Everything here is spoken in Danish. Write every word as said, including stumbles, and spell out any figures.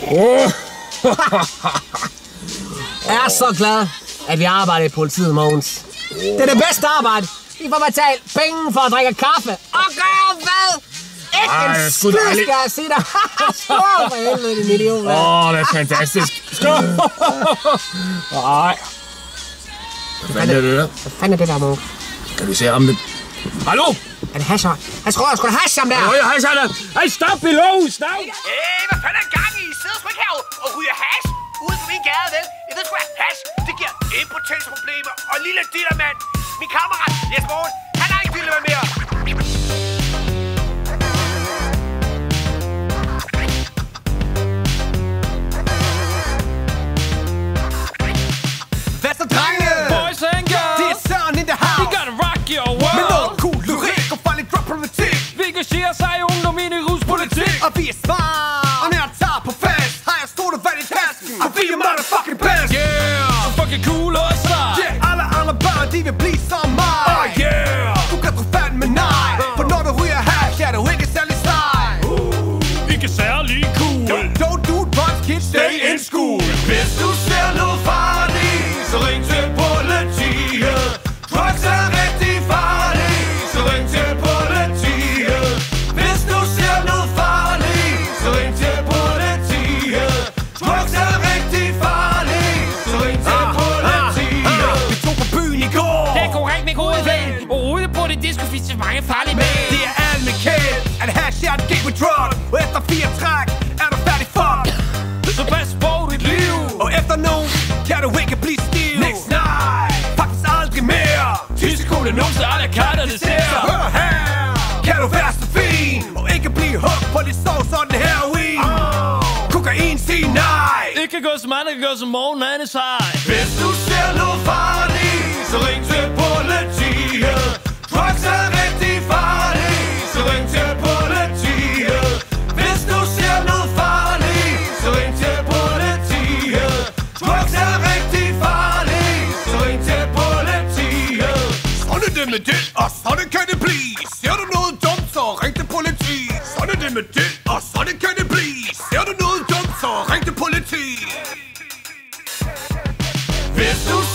Jeg er så glad, at vi arbejder i politiet, Mogens. Det er det bedste arbejde. Vi får betalt penge for at drikke kaffe. Og gøre hvad? Ikke en skid, skal jeg sige dig. Skål for helvede, din idiot. Åh, det er fantastisk. Skål! Nej. Hvad fanden er det der? Hvad fanden er det der, Mogens? Kan du se ham det? Hallo? Er det hasher? Jeg tror, jeg skulle have hash ham der. Åh, jeg hasher der. Hey, stop below, stop! Hey, hvad fanden er gang i? I sidder sgu ikke her og ryger hash ude på min gade, vel? Jeg ved sgu, at hash, det giver impotensproblemer. Og lille dillermand, min kammerat Jes Morgen, han har ikke dillermand mere. Hvad så, drenge? Boys and girls, det er Søren in the house. we gotta rock your world. Med noget cool lyrik og farlig drop politik. Vi engagerer sig i ungdom ind i ruspolitik. Og vi er smart. Og når jeg tager på fest, har jeg stort vand i tasken. Og vi er motherfucking best. Yeah, så fucking cool og sej. Yeah, alle andre børn, de vil blive som mig. Oh yeah, Du kan tro fandme nej. For når du ryger hash, er du ikke særlig sej. ikke særlig cool. Don't do drugs, kids, stay in school. Hvis du ser noget farligt, så ring til politiet. Drugs er rigtig farligt, så ring til politiet. Hvis du ser noget farligt, så ring til politiet. Drugs er rigtig farligt, så ring til politiet. Vi tog på byen i går. Det er korrekt, min gode ven. Og ude på det disco findes så mange farlige mænd. Det er alle kendt, at hash er en gateway drug. Og efter fire træk, er du færdig fuck. Så pas på dit liv. Og efter nogen, kan du ikke blive stiv. Next night, Faktisk aldrig mere. ti sekunder numse, alle katter det ser. Hør her, kan du være så fin og ikke blive hugt på lidt sovs og den heroin. Kokain, sig nej. Det kan gå som andre, kan gå som morgen, han er sej. Hvis du ser noget farligt, så ring til politiet. Drugs er rigtig farligt, så ring til politiet. Hvis du ser noget farligt, så ring til politiet. Drugs er rigtig farligt, så ring til politiet. Sådan er det med det, og sådan kan det blive. Ser du noget dumt, så ring til politi. Sådan er det med det, og sådan kan det blive. Ser du noget dumt, så ring til politi. Hvis du